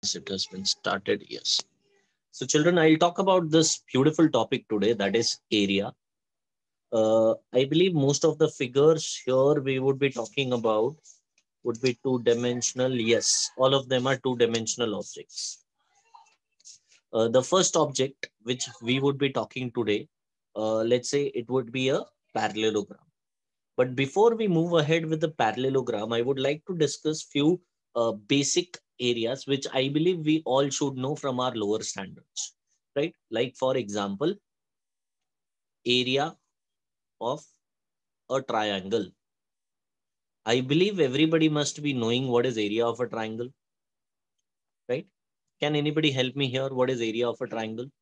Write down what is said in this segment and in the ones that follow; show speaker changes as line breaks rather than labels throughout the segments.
Yes, it has been started. Yes. So, children, I'll talk about this beautiful topic today, that is area. I believe most of the figures here we would be talking about would be two dimensional. Yes, all of them are two dimensional objects. The first object which we would be talking today, let's say it would be a parallelogram. But before we move ahead with the parallelogram, I would like to discuss few basic areas which I believe we all should know from our lower standards, right? Like for example, area of a triangle. I believe everybody must be knowing what is area of a triangle, right? Can anybody help me here? What is area of a triangle?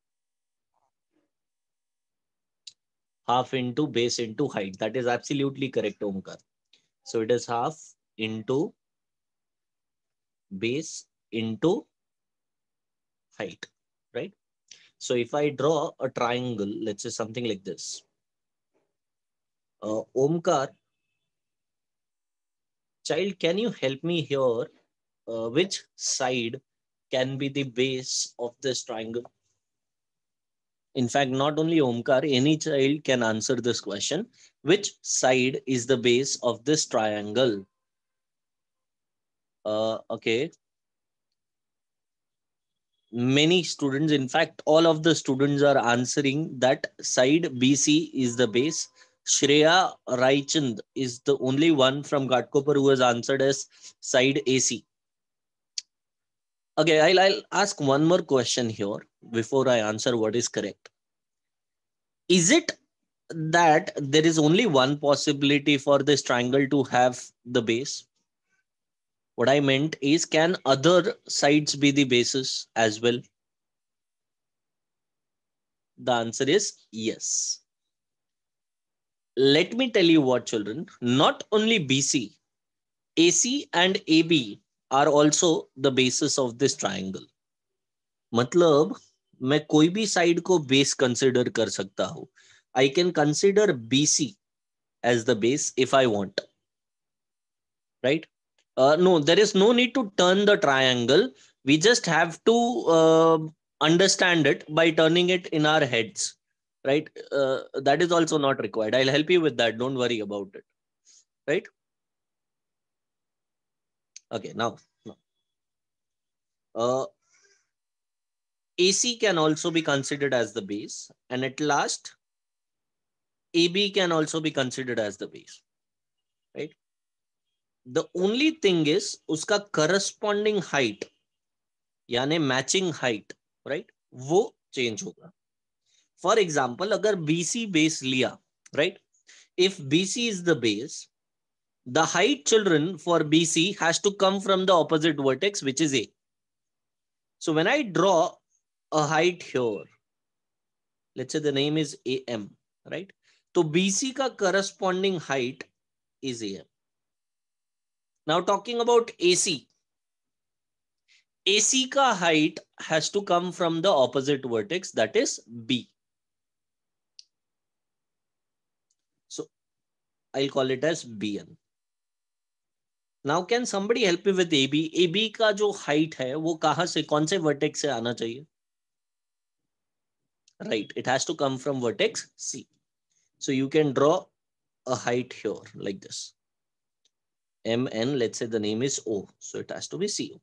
Half into base into height. That is absolutely correct, Omkar. So it is half into base into height, right? So if I draw a triangle, let's say something like this, Omkar, child, can you help me here? Which side can be the base of this triangle? In fact, not only Omkar, any child can answer this question. Which side is the base of this triangle? Okay, many students, in fact, all of the students are answering that side BC is the base. Shreya Raichand is the only one from Ghatkopar who has answered as side AC. Okay, I'll ask one more question here before I answer what is correct. Is it that there is only one possibility for this triangle to have the base? What I meant is, can other sides be the bases as well? The answer is yes. Let me tell you what, children, not only BC, AC and AB are also the basis of this triangle. मतलब मैं कोई भी side को base consider कर सकता हूं. I can consider BC as the base if I want, right? No, there is no need to turn the triangle. We just have to understand it by turning it in our heads, right? That is also not required. I'll help you with that. Don't worry about it, right? Okay, now uh, AC can also be considered as the base, and at last, AB can also be considered as the base, right? The only thing is, उसका corresponding height, यानी matching height, right? वो change होगा. For example, अगर BC base लिया, right? If BC is the base, the height, children, for BC has to come from the opposite vertex, which is A. So when I draw a height here, let's say the name is AM, right? So BC का corresponding height is AM. Now talking about AC, AC का height has to come from the opposite vertex, that is B. So I'll call it as BN. Now can somebody help me with AB? AB का जो height है वो कहाँ से, कौन से vertex से आना चाहिए? Right, it has to come from vertex C. So you can draw a height here like this. MN, let's say the name is O. So it has to be CO.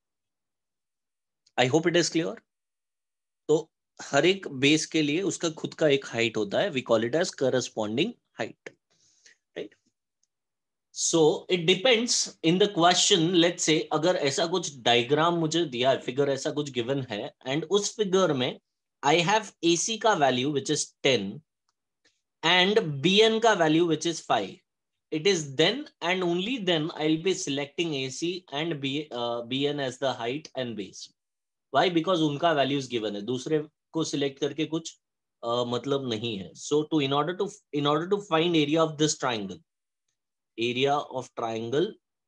I hope it is clear. तो हर एक base के लिए उसका खुद का एक height होता है. We call it as corresponding height. Right? So it depends in the question. Let's say अगर ऐसा कुछ डायग्राम मुझे दिया है, फिगर ऐसा कुछ गिवन है, एंड उस फिगर में I have AC का value which is 10 and BN का value which is 5. It is then and only then I'll be selecting AC and BN as the height and base. Why? Because उनका values given है, दूसरे को select करके कुछ मतलब नहीं है. So in order to find area of this triangle, area of triangle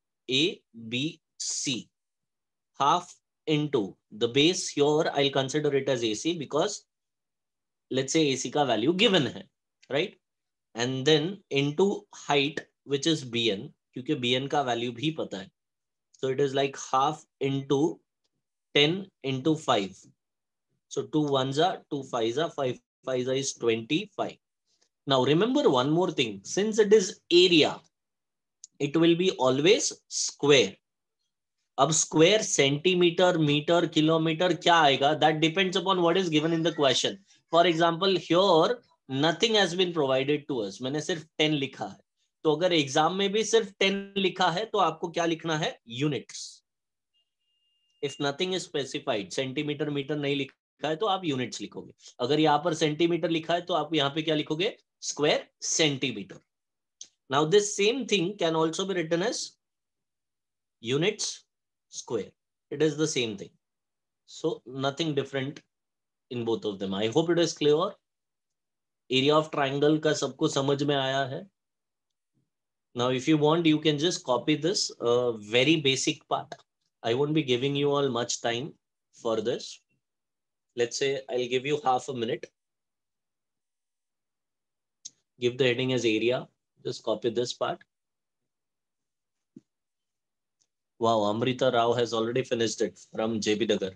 ABC, half into the base here, I'll consider it as AC because let's say AC का value given है, right? And then into height which is BN, क्योंकि BN का value भी पता है. So it is like half into 10 into 5. So 2 ones are 2 fives are 5 fives are is 25. Now remember one more thing. Since it is area, it will be always square. अब square centimeter, meter, kilometer क्या आएगा? That depends upon what is given in the question. For example, here nothing has been provided to us. मैंने सिर्फ 10 लिखा है. तो अगर exam में भी सिर्फ 10 लिखा है तो आपको क्या लिखना है? Units. If nothing is specified, centimetre metre नहीं लिखा है तो आप यूनिट्स लिखोगे. अगर यहाँ पर सेंटीमीटर लिखा है तो आप यहाँ पे क्या लिखोगे? Square centimetre. Now this same thing can also be written as units square. It is the same thing. So nothing different in both of them. I hope it is clear. Area of triangle का सबको समझ में आया है? Now if you want, you can just copy this very basic part. I won't be giving you all much time for this. Let's say I'll give you half a minute. Give the heading as area. Just copy this part. Wow, Amrita Rao has already finished it from JB Nagar.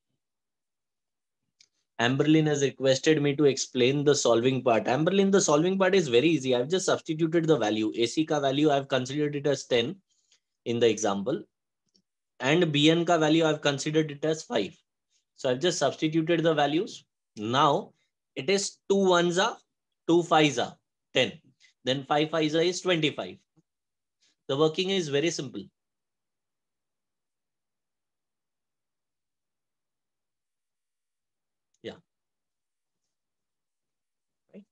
Amberlin has requested me to explain the solving part. Amberlin, the solving part is very easy. I've just substituted the value. AC ka value, I've considered it as 10 in the example. And BN ka value, I've considered it as 5. So I've just substituted the values. Now it is 2 ones are, 2 fives are 10. Then 5 fives are is 25. The working is very simple. Yeah. Right.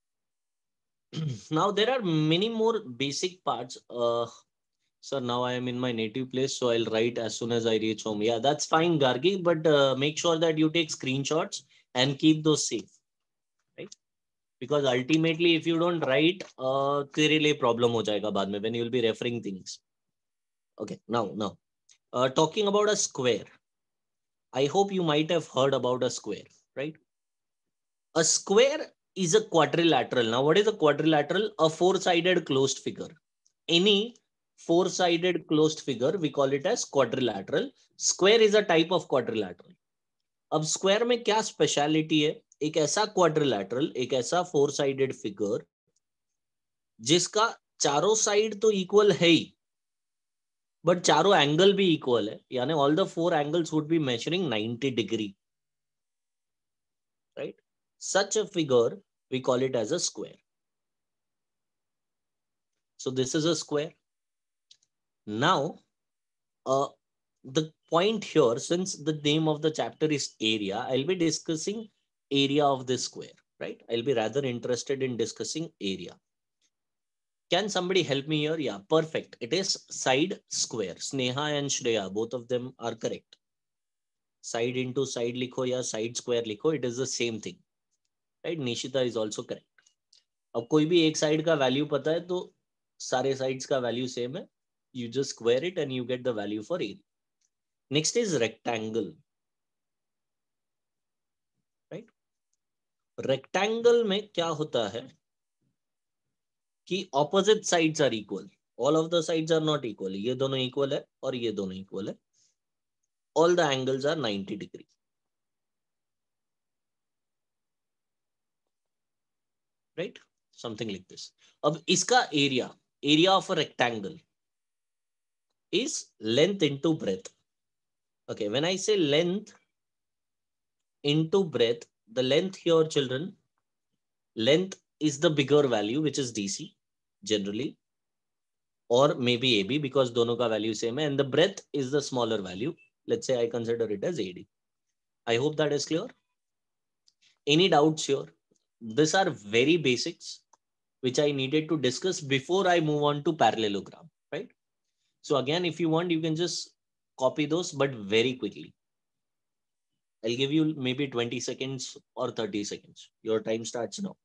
Now there are many more basic parts. Sir, now I am in my native place, so I'll write as soon as I reach home. Yeah, that's fine, Gargi, but make sure that you take screenshots and keep those safe, right? Because ultimately, if you don't write, तेरे लिए problem हो जाएगा बाद में when you will be referring things. Okay, now, talking about a square. I hope you might have heard about a square, right? A square is a quadrilateral. Now, what is a quadrilateral? A four-sided closed figure. Any four-sided closed figure, we call it as quadrilateral. Square is a type of quadrilateral. अब square में क्या speciality है? एक ऐसा quadrilateral, एक ऐसा four sided figure जिसका चारों साइड तो इक्वल है ही, बट चारों एंगल भी इक्वल है. यानी all the four angles would be measuring 90 degree, right? Such a figure we call it as a square. So this is a square. Now, the point here, since the name of the chapter is area, I'll be discussing area of this square, right? I'll be rather interested in discussing area. Can somebody help me here? Yeah, perfect. It is side square. Sneha and Shreya, both of them are correct. Side into side likho ya side square likho, it is the same thing, right? Nishita is also correct. अब कोई भी एक side का value पता है तो सारे sides का वैल्यू सेम है. You just square it and you get the value for area. Next is rectangle, right? Rectangle में क्या होता है कि opposite sides are equal. All of the sides are not equal. ये दोनों equal है और ये दोनों equal है. All the angles are 90 degree. Right? Something like this. अब इसका area of a rectangle is length into breadth. Okay, when I say length into breadth, the length here, children, length is the bigger value, which is DC generally, or maybe AB because दोनों का value same है, and the breadth is the smaller value. Let's say I consider it as AD. I hope that is clear. Any doubts here? These are very basics which I needed to discuss before I move on to parallelogram, right? So again, if you want, you can just copy those, but very quickly. I'll give you maybe 20 seconds or 30 seconds. Your time starts now.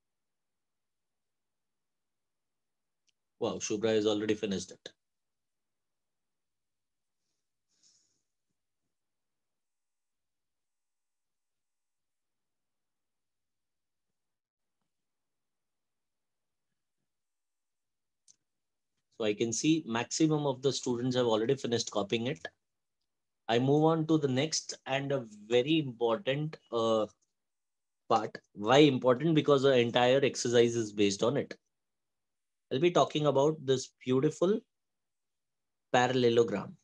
Wow, Shubhra has already finished it. So I can see maximum of the students have already finished copying it. I move on to the next and a very important part. Why important? Because the entire exercise is based on it. I'll be talking about this beautiful parallelogram.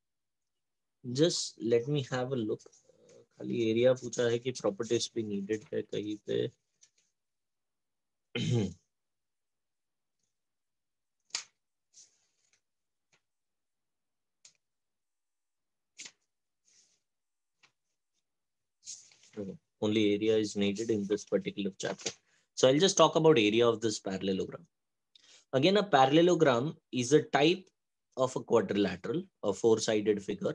Just let me have a look. खाली area पूछा है कि properties भी needed है कहीं पे. Only area is needed in this particular chapter. So I'll just talk about area of this parallelogram. Again, a parallelogram is a type of a quadrilateral, a four-sided figure.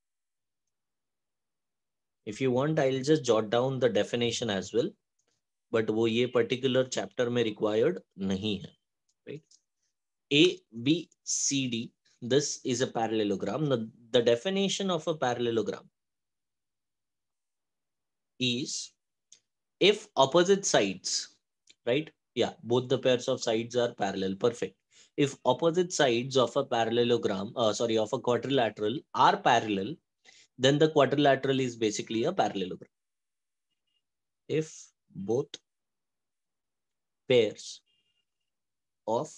If you want, I'll just jot down the definition as well. But वो ये particular chapter में required नहीं है, right? A, B, C, D. This is a parallelogram. The definition of a parallelogram is if opposite sides, right? Yeah, both the pairs of sides are parallel. Perfect. If opposite sides of a parallelogram, of a quadrilateral are parallel, then the quadrilateral is basically a parallelogram. If both pairs of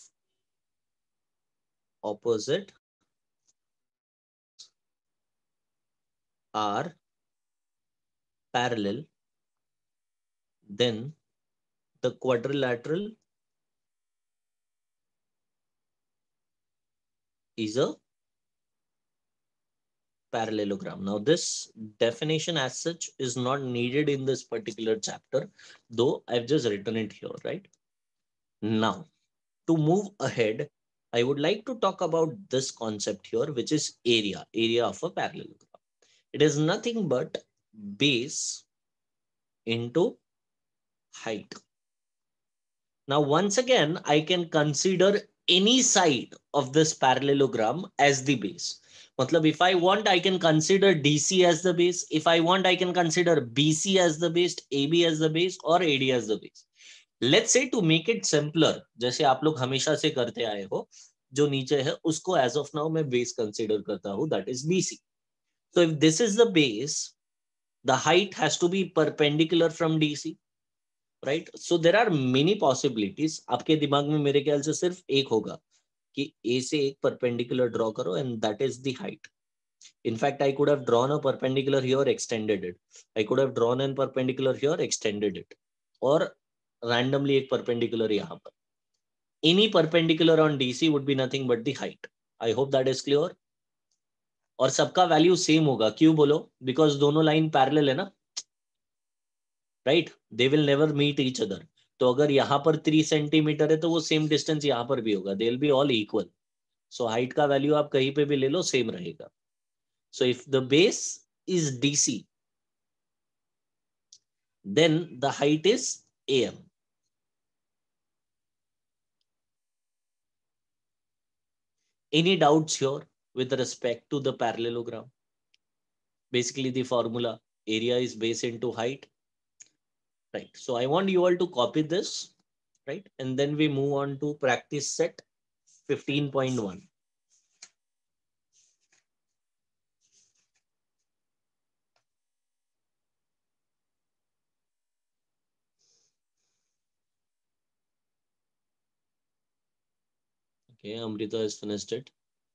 opposite sides are parallel, then the quadrilateral is a parallelogram. Now, this definition as such is not needed in this particular chapter, though I've just written it here, right? Now, to move ahead, I would like to talk about this concept here, which is area of a parallelogram. It is nothing but base into height. Now, once again, I can consider any side of this parallelogram as the base. Matlab, if I want, I can consider DC as the base. If I want, I can consider BC as the base, AB as the base, or AD as the base. Let's say to make it simpler, जैसे आप लोग हमेशा से करते आए हो, जो नीचे है उसको as of now मैं base consider करता हूँ, that is BC. So if this is the base, the height has to be perpendicular from DC. Right. So there are many possibilities. आपके दिमाग में मेरे ख्याल से सिर्फ एक होगा कि ए से एक परपेंडिकुलर ड्रॉ करो and that is the height. In fact, I could have drawn a perpendicular here, extended it. I could have drawn an perpendicular here, extended it. Or randomly एक perpendicular यहाँ पर. Any perpendicular on DC would be nothing but the height. I hope that is clear. और सबका value same होगा. क्यों बोलो? Because दोनों line parallel है ना, right. They will never meet each other. तो अगर यहाँ पर 3 सेंटीमीटर है तो वो सेम डिस्टेंस यहाँ पर भी होगा. They will be all equal. So height का वैल्यू आप कहीं पे भी ले लो, सेम रहेगा. So if the base is DC, then the height is AM. Any doubts here with respect to the parallelogram? Basically, the formula area is base into height, right? So I want you all to copy this, right? And then we move on to practice set 15.1. Okay, Amrita has finished it.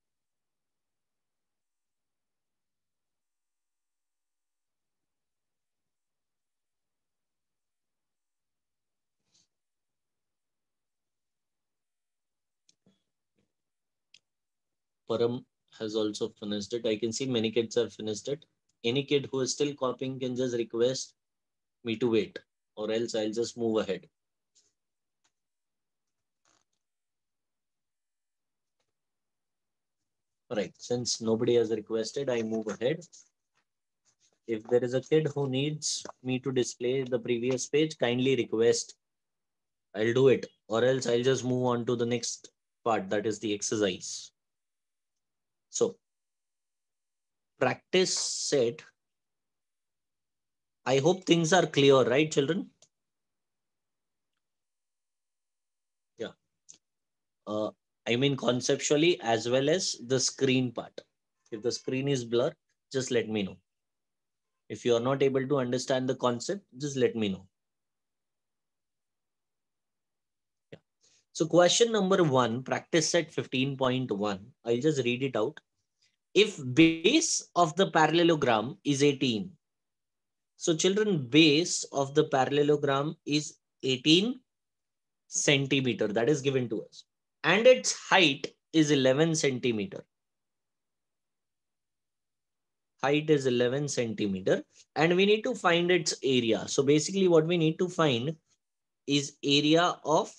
Param has also finished it. I can see many kids have finished it. Any kid who is still copying can just request me to wait, or else I'll just move ahead. Right, since nobody has requested, I move ahead. If there is a kid who needs me to display the previous page, kindly request. I'll do it, or else I'll just move on to the next part, that is the exercise. So, practice set. I hope things are clear, right, children? Yeah. I mean conceptually as well as the screen part. If the screen is blur, just let me know. If you are not able to understand the concept, just let me know. Yeah. So question number 1, practice set 15.1. I'll just read it out. If base of the parallelogram is 18, so children, base of the parallelogram is 18 centimeter, that is given to us, and its height is 11 centimeter. Height is 11 centimeter, and we need to find its area. So basically what we need to find is area of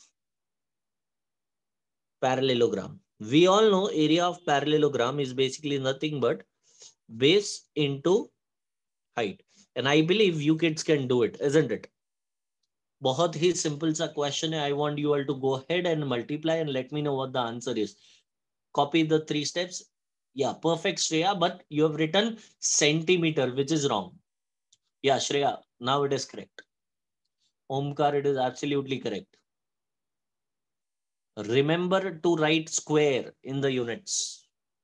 parallelogram. We all know area of parallelogram is basically nothing but base into height. And I believe you kids can do it, isn't it? बहुत ही simple सा question है. I want you all to go ahead and multiply and let me know what the answer is. Copy the 3 steps. Yeah, perfect, Shreya, but you have written centimeter, which is wrong. Yeah, Shreya, now it is correct. Omkar, it is absolutely correct. Remember to write square in the units.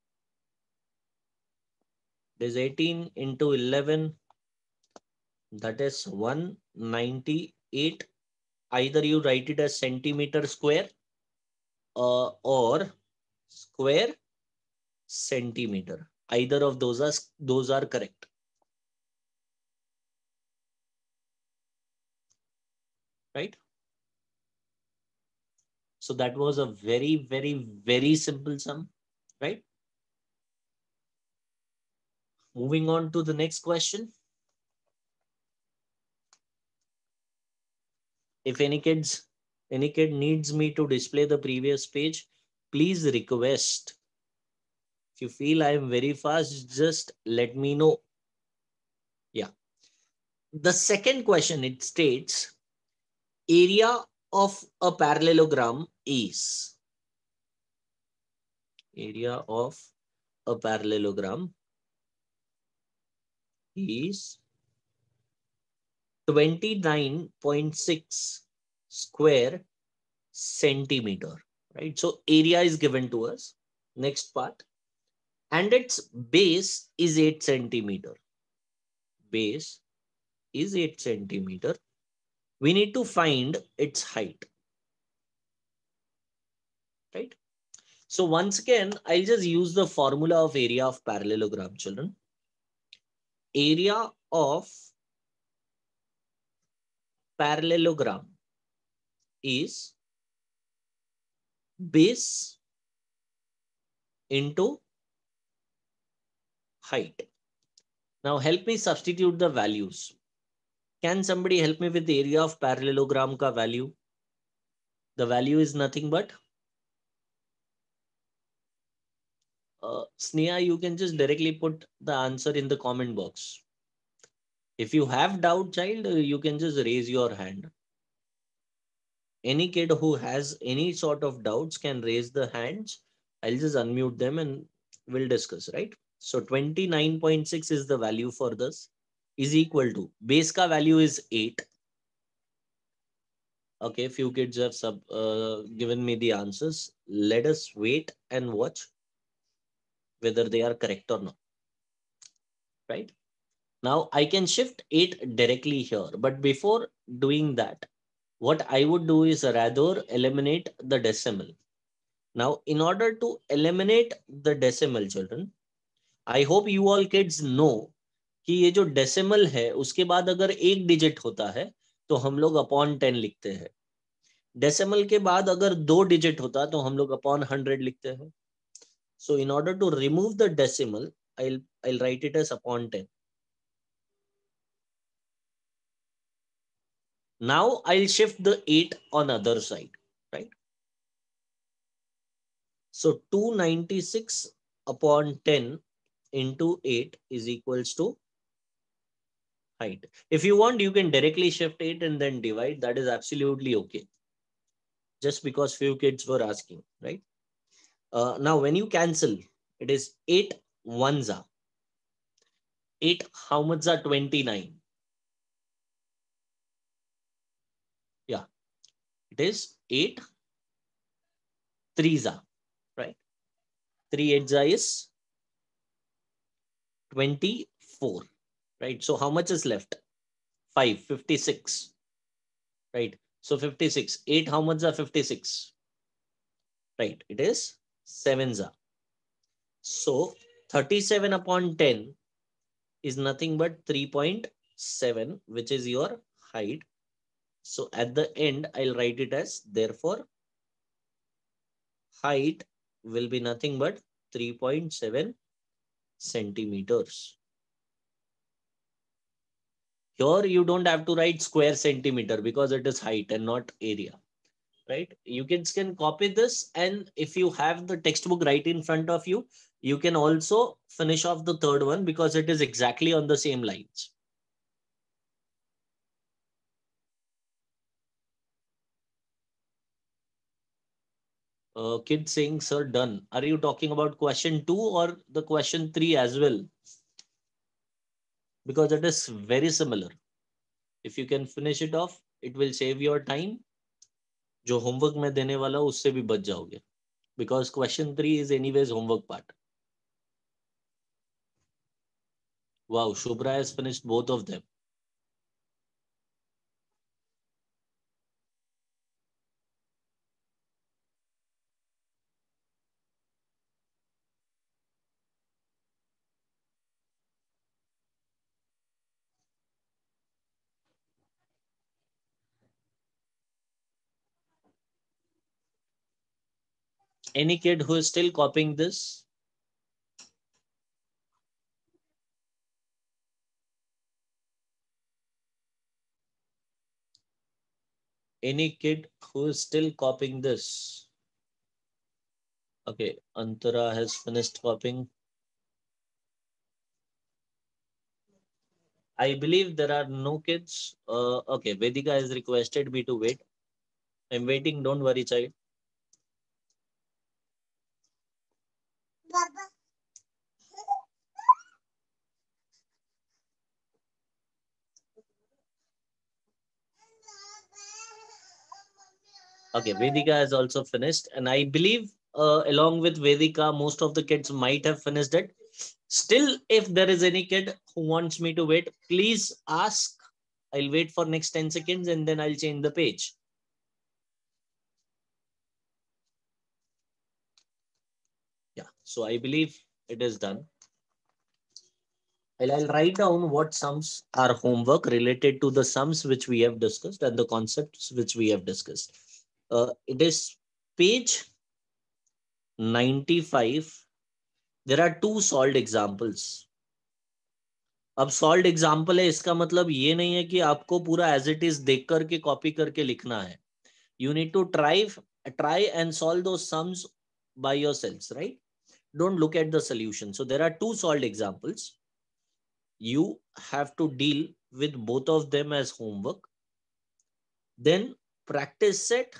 It is 18 into 11. That is 198. Either you write it as centimeter square or square centimeter. Either of those are correct. Right? So that was a very, very, very simple sum. Right? Moving on to the next question. If any kid needs me to display the previous page, please request. If you feel I am very fast, just let me know. Yeah. The second question, it states area of a parallelogram is area of a parallelogram is 29.6 square centimeter, right? So area is given to us. Next part. And its base is 8 centimeter. Base is 8 centimeter. We need to find its height, right? So once again, I'll just use the formula of area of parallelogram, children. Area of parallelogram is base into height. Now help me substitute the values. Can somebody help me with the area of parallelogram ka value? The value is nothing but Sneha, you can just directly put the answer in the comment box. If you have doubt, child, you can just raise your hand. Any kid who has any sort of doubts can raise the hands. I'll just unmute them and we'll discuss, right? So 29.6 is the value for this, is equal to base ka value is 8. Okay, few kids have given me the answers. Let us wait and watch whether they are correct or not, right? Now I can shift 8 directly here, but before doing that, what I would do is rather eliminate the decimal. Now, in order to eliminate the decimal, children, I hope you all kids know कि ये जो decimal है उसके बाद अगर एक digit होता है तो हम लोग अपॉन 10 लिखते हैं. डेसिमल के बाद अगर 2 डिजिट होता तो हम लोग अपॉन 100 लिखते हैं. So in order to remove the decimal, I'll write it as upon 10. Now I'll shift the 8 on other side, right? So 296 upon 10 into 8 is equals to height. If you want, you can directly shift 8 and then divide. That is absolutely okay. Just because few kids were asking, right? Now when you cancel, it is 8 ones are 8. How much are 29? Yeah, it is 8 threes are, right? 3 8s is 24, right? So how much is left? 5, 56, right? So 56, 8, how much are 56? Right, it is 7s are. So 37 upon 10 is nothing but 3.7, which is your height. So at the end, I'll write it as, therefore, height will be nothing but 3.7 centimeters. Here you don't have to write square centimeter because it is height and not area, right? You can copy this, and if you have the textbook right in front of you, you can also finish off the third one because it is exactly on the same lines. Kid saying, sir, done. Are you talking about question 2 or the question 3 as well? Because it is very similar. If you can finish it off, it will save your time. जो homework मैं देने वाला हूँ उससे भी बच जाओगे. Because question 3 is anyways homework part. Wow, Shubhra has finished both of them. Any kid who is still copying this? Any kid who is still copying this? Okay, Antara has finished copying. I believe there are no kids. Okay, Vedika has requested me to wait. I'm waiting. Don't worry, child. Okay, Vedika has also finished, and I believe along with Vedika, most of the kids might have finished it. Still, if there is any kid who wants me to wait, please ask. I'll wait for next 10 seconds and then I'll change the page. Yeah, so I believe it is done. I'll write down what sums are homework related to the sums which we have discussed and the concepts which we have discussed. It is page 95. There are two solved examples. अब solved example है, इसका मतलब ये नहीं है कि आपको पूरा एज इट इज देख करके कॉपी करके लिखना है. You need to try and solve those sums by yourselves, right? Don't look at the solution. So there are two solved examples. You have to deal with both of them as homework. Then practice set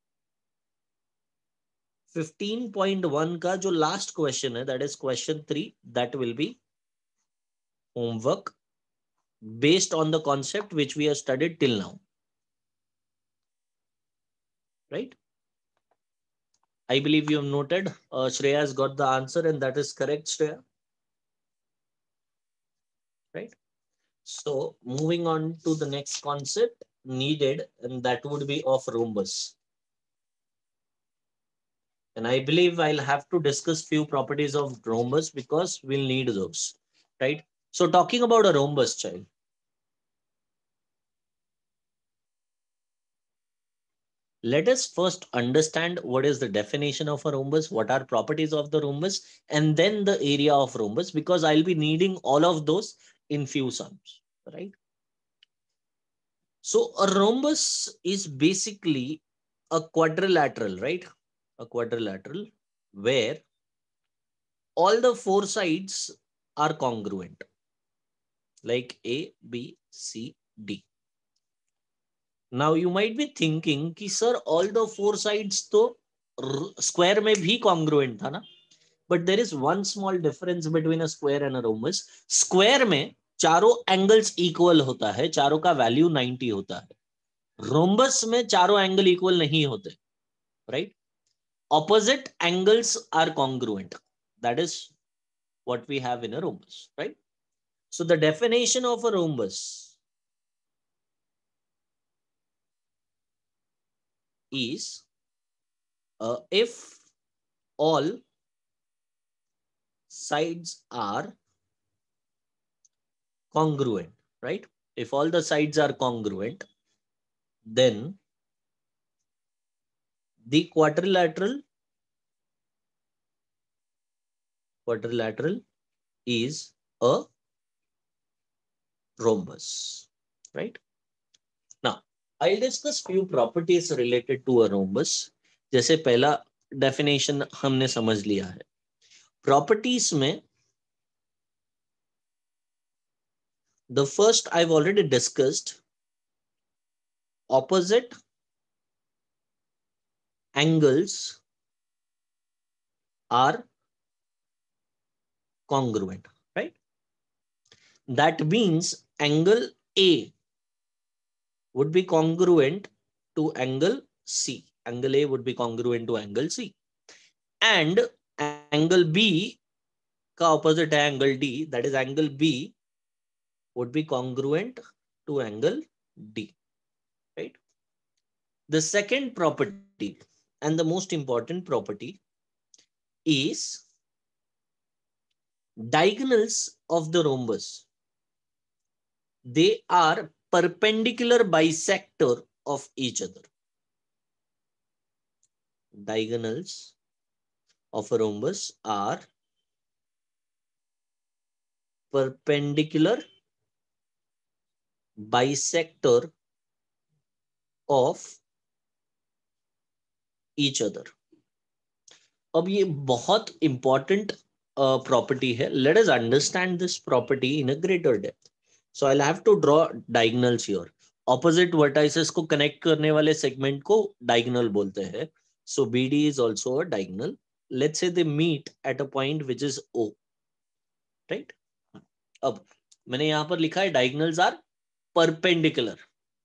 15.1 का जो last question है, that is question 3, that will be homework based on the concept which we have studied till now, right? I believe you have noted. Shreya has got the answer, and that is correct, Shreya. Right? So moving on to the next concept needed, and that would be of rhombus. And I believe I'll have to discuss few properties of rhombus because we'll need those, right? So talking about a rhombus, child. Let us first understand what is the definition of a rhombus, what are properties of the rhombus, and then the area of rhombus, because I'll be needing all of those in few sums, right? So a rhombus is basically a quadrilateral, right? A quadrilateral where all the four sides are congruent, like A, B, C, D. Now you might be thinking कि sir all the four sides तो square में भी congruent था ना? But there is one small difference between a square and a rhombus. Square में चारों angles equal होता है, चारों का value 90 होता है. रोम्बस में चारों एंगल इक्वल नहीं होते, right? Opposite angles are congruent. That is what we have in a rhombus, right? So the definition of a rhombus is if all sides are congruent, right? If all the sides are congruent, then the quadrilateral is a rhombus, right? Now, I'll discuss few properties related to a rhombus. जैसे पहला definition हमने समझ लिया है. Properties में the first I've already discussed, opposite angles are congruent, right? That means angle A would be congruent to angle C. Angle A would be congruent to angle C. And angle B का opposite है angle D, that is angle B would be congruent to angle D, right? The second property and the most important property is diagonals of the rhombus. They are perpendicular bisector of each other. Diagonals of a rhombus are perpendicular bisector of each other. अब ये बहुत important property है. Let us understand this property in a greater depth. So I'll have to draw diagonals here. Opposite vertices को connect करने वाले segment को diagonal बोलते हैं. So BD is also a diagonal. Let's say they meet at a point which is O, right? अब मैंने यहाँ पर लिखा है diagonals are perpendicular.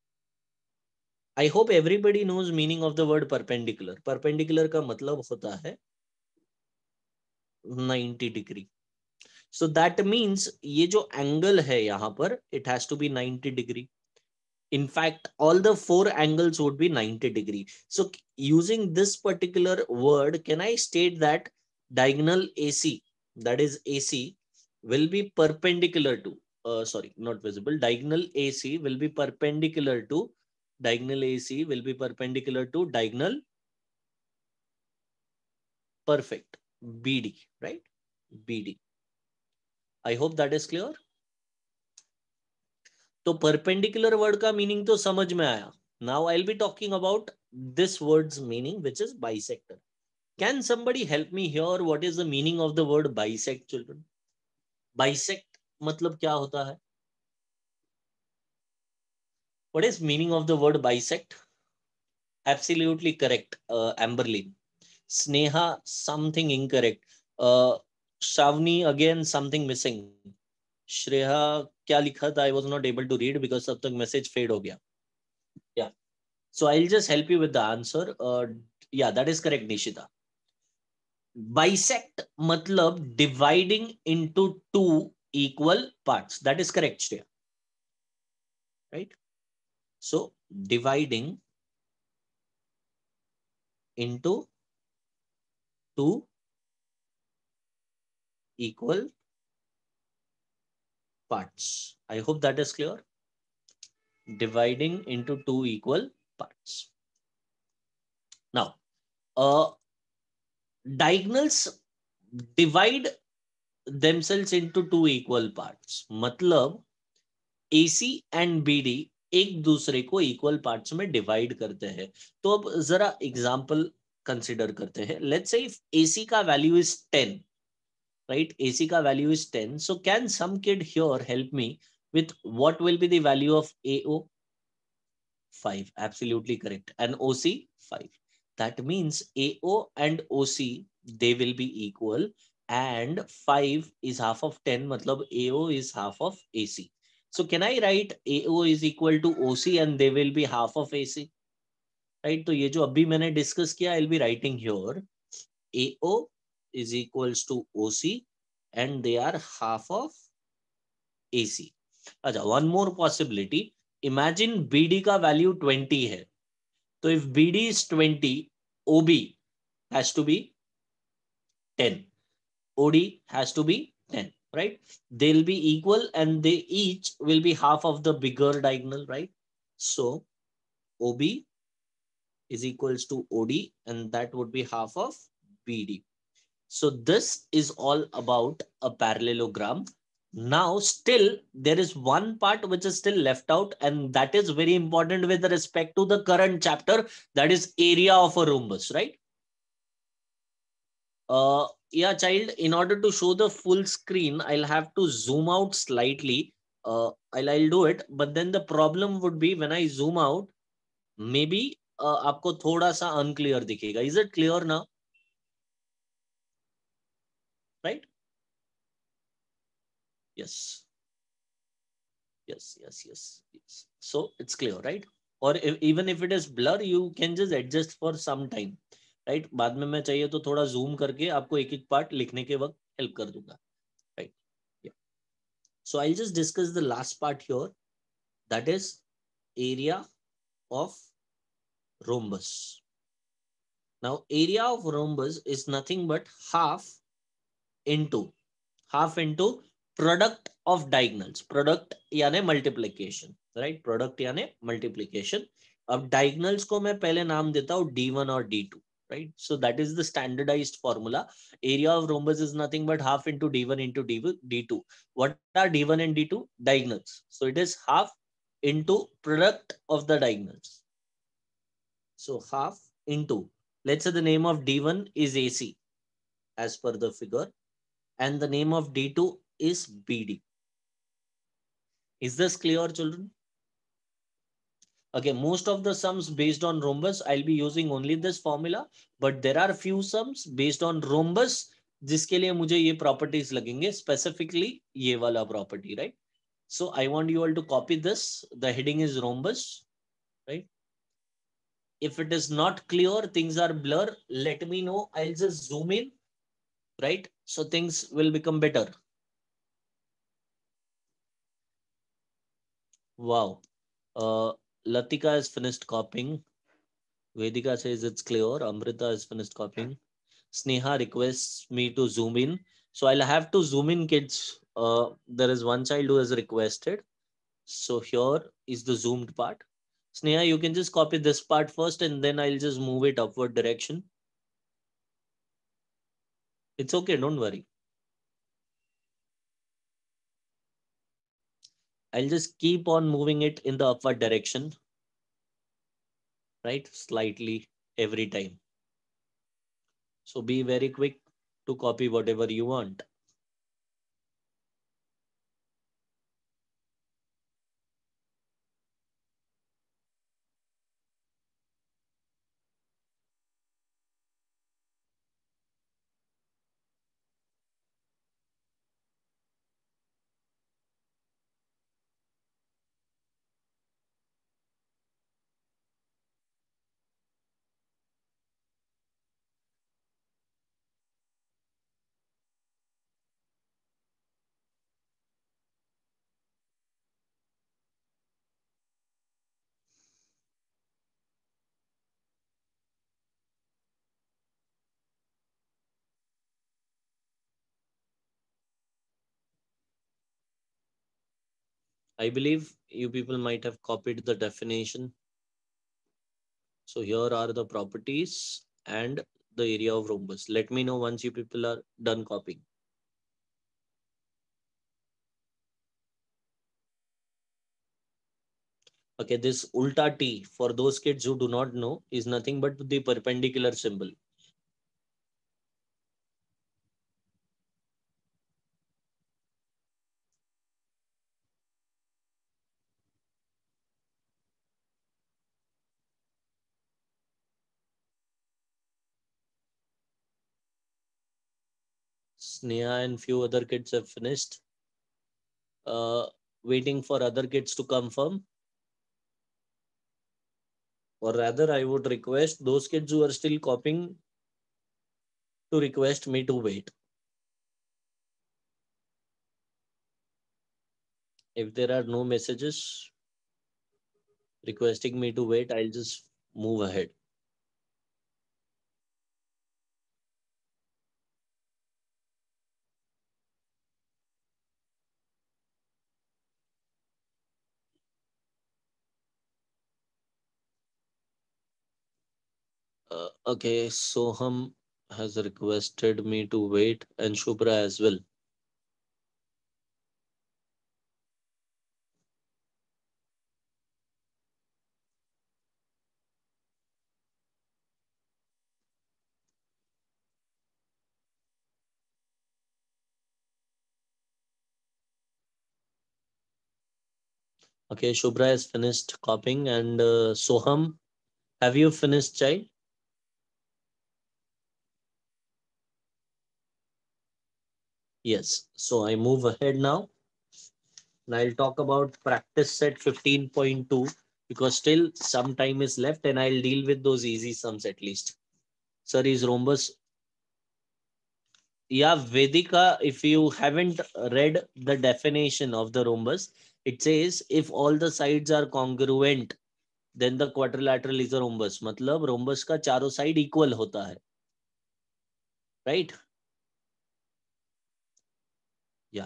I hope everybody knows meaning of the word perpendicular. Perpendicular का मतलब होता है 90 degree. So that means ये जो angle है यहाँ पर it has to be 90 degree. In fact, all the four angles would be 90 degree. So using this particular word, can I state that diagonal AC, that is AC, will be perpendicular to, sorry, not visible, diagonal AC will be perpendicular to, diagonal AC will be perpendicular to diagonal perfect, BD, right? BD. I hope that is clear. तो perpendicular word का meaning तो समझ में आया. Now I'll be talking about this word's meaning, which is bisector. Can somebody help me here? What is the meaning of the word bisect, children? Bisect मतलब क्या होता है? What is meaning of the word bisect? Absolutely correct, Amberlin. Sneha, something incorrect. Shavni, again something missing. Shreya, क्या लिखा था? I was not able to read because तब तक message fade हो गया. Yeah. So I'll just help you with the answer. Yeah, that is correct, Nishita. Bisect matlab dividing into two equal parts. That is correct, Shreya. Right? So dividing into two equal parts. I hope that is clear. Dividing into two equal parts. Now, diagonals divide themselves into two equal parts. मतलब AC and BD एक दूसरे को equal parts में divide करते हैं. तो अब जरा एग्जांपल कंसीडर करते हैं. लेट्स से इफ AC का वैल्यू इज 10, right? AC का वैल्यू is 10. So can some kid here help me with what will be the value of AO? 5. Absolutely correct. And OC 5. That means AO and OC they will be equal, and 5 is half of 10. मतलब AO is half of AC. So can I write AO is equal to OC and they will be half of AC? Right? तो ये जो अभी मैंने discuss किया, I'll be writing here AO is equals to OC and they are half of AC. अच्छा, one more possibility. Imagine BD का value 20 है. So if BD is 20, OB has to be 10. OD has to be 10, right? They'll be equal and they each will be half of the bigger diagonal, right? So OB is equals to OD and that would be half of BD. So this is all about a parallelogram. Now still there is one part which is still left out, and that is very important with respect to the current chapter, that is area of a rhombus, right? Yeah, child, in order to show the full screen, I'll have to zoom out slightly. I'll do it, but then the problem would be when I zoom out, maybe आपको थोड़ा सा unclear दिखेगा. Is it clear now? Right? Yes. Yes. So it's clear, right? Or even if it is blur, you can just adjust for some time, right? बाद में मैं चाहिए तो थोड़ा zoom करके आपको एक एक part लिखने के वक्त help कर दूंगा, right? Yeah. So I'll just discuss the last part here, that is area of rhombus. Now area of rhombus is nothing but into half into product of diagonals. Product यानी multiplication, right? Product यानी multiplication. अब diagonals को मैं पहले नाम देता हूँ D1 और D2, right? So that is the standardized formula. Area of rhombus is nothing but half into D1 into D2. What are D1 and D2? Diagonals. So it is half into product of the diagonals. So half into, let's say the name of D1 is AC as per the figure, and the name of D2 is BD. Is this clear, children? Okay, most of the sums based on rhombus, I'll be using only this formula, but there are few sums based on rhombus जिसके लिए मुझे ये properties लगेंगे, specifically ये वाला property, right? So I want you all to copy this. The heading is rhombus, right? If it is not clear, things are blur, let me know. I'll just zoom in, right? So things will become better. Wow. Latika has finished copying. Vedika says it's clear. Amrita has finished copying. Sneha requests me to zoom in. So I'll have to zoom in, kids. There is one child who has requested. So here is the zoomed part. Sneha, you can just copy this part first and then I'll just move it upward direction. It's okay, don't worry. I'll just keep on moving it in the upward direction, right? Slightly every time. So be very quick to copy whatever you want. I believe you people might have copied the definition. So here are the properties and the area of rhombus. Let me know once you people are done copying. Okay, this ulta T, for those kids who do not know, is nothing but the perpendicular symbol. Sneha and few other kids have finished. Waiting for other kids to confirm. Or rather, I would request those kids who are still copying to request me to wait. If there are no messages requesting me to wait, I'll just move ahead. Okay, Soham has requested me to wait and Shubhra as well. Okay, Shubhra has finished copying and Soham, have you finished, child? Yes. So I move ahead now and I'll talk about practice set 15.2 because still some time is left and I'll deal with those easy sums at least. Sir, is rhombus? Yeah, Vedika, if you haven't read the definition of the rhombus, it says if all the sides are congruent, then the quadrilateral is a rhombus. मतलब rhombus का चारों side equal होता है, right? Yeah.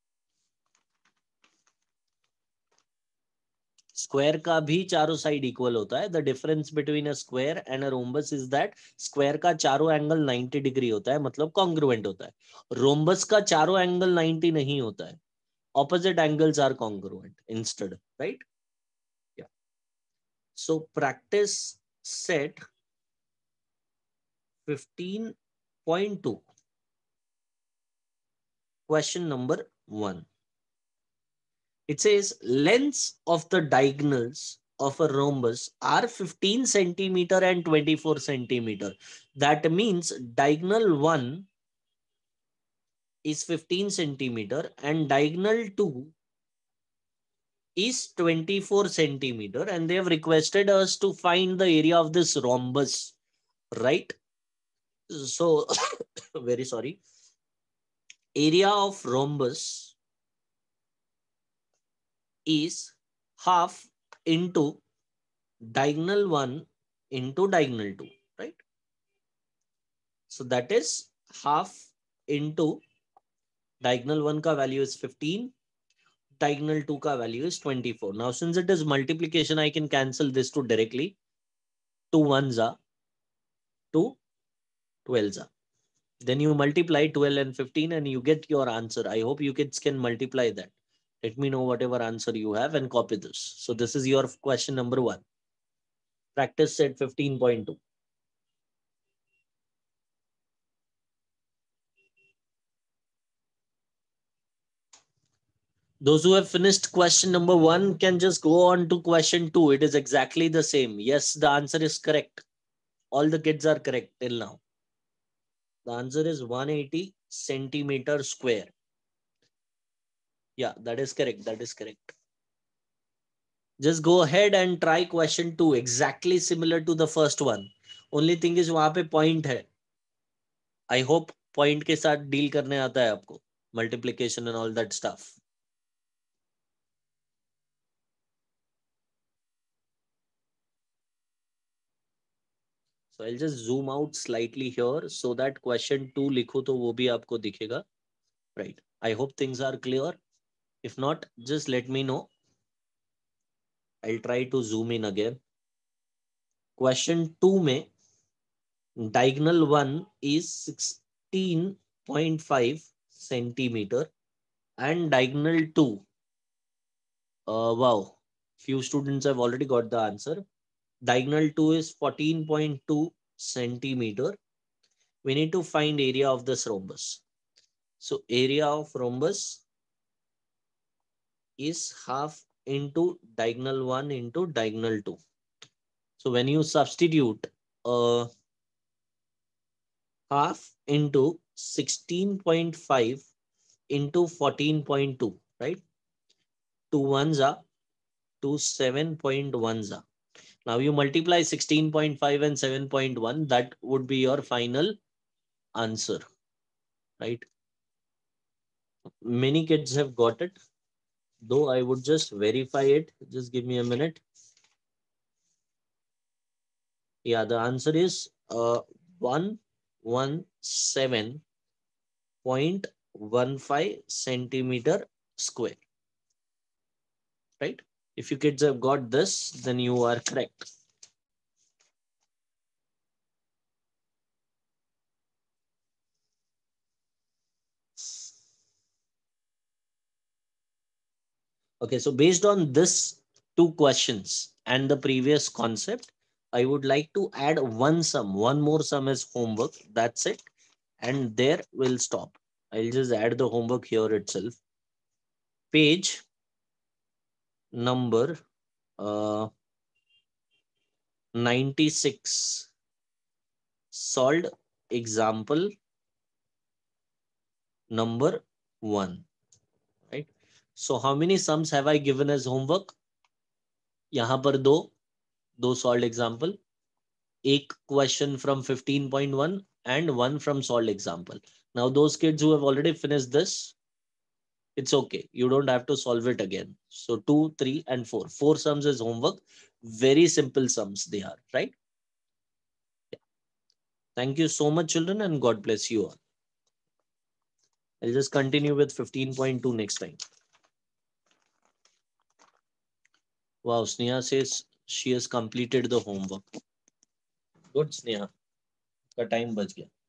Square का भी चारों side equal होता है. The difference between a square and a rhombus is that square का चारों एंगल 90 डिग्री होता है, मतलब कॉन्ग्रुएंट होता है. रोम्बस का चारों एंगल 90 नहीं होता है. Opposite angles are congruent instead, right? या so practice set 15.2 question number 1. It says lengths of the diagonals of a rhombus are 15 centimeter and 24 centimeter. That means diagonal 1 is 15 centimeter and diagonal 2 is 24 centimeter, and they have requested us to find the area of this rhombus, right? So very sorry. Area of rhombus is half into diagonal 1 into diagonal 2, right? So that is half into diagonal 1 ka value is 15, diagonal 2 ka value is 24. Now since it is multiplication, I can cancel this to directly. 2 ones are 2 12s are. Then you multiply 12 and 15 and you get your answer. I hope you kids can multiply that. Let me know whatever answer you have and copy this. So this is your question number 1. Practice set 15.2. Those who have finished question number 1 can just go on to question 2. It is exactly the same. Yes, the answer is correct. All the kids are correct till now. The answer is 180 centimeter square. Yeah, that is correct. That is correct. Just go ahead and try question 2. Exactly similar to the first one. Only thing is वहां पे point है. I hope point के साथ deal करने आता है आपको. Multiplication and all that stuff. So I'll just zoom out slightly here so that question 2 लिखो तो वो भी आपको दिखेगा. Right. I hope things are clear. If not, just let me know. I'll try to zoom in again. Question 2 में diagonal 1 is 16.5 centimeter and diagonal 2, wow, few students have already got the answer. Diagonal 2 is 14.2 centimeter. We need to find area of this rhombus. So area of rhombus is half into diagonal 1 into diagonal 2. So when you substitute half into 16.5 into 14.2, right? 2 ones are 2 7.1s are. Now you multiply 16.5 and 7.1, that would be your final answer, right? Many kids have got it. though I would just verify it. Just give me a minute. Yeah, the answer is 117.15 centimeter square, right? If you kids have got this, then you are correct. Okay, so based on this two questions and the previous concept, I would like to add one sum, one more sum as homework. That's it. And there we'll stop. I'll just add the homework here itself. Page number uh, 96. Solved example number 1. Right. So how many sums have I given as homework? यहाँ पर दो solved example. एक question from 15.1 and one from solved example. Now those kids who have already finished this, it's okay. You don't have to solve it again. So 2, 3, and 4. 4 sums is homework. Very simple sums they are, right? Yeah. Thank you so much, children, and God bless you all. I'll just continue with 15.2 next time. Wow, Sneha says she has completed the homework. Good, Sneha. का time बच गया.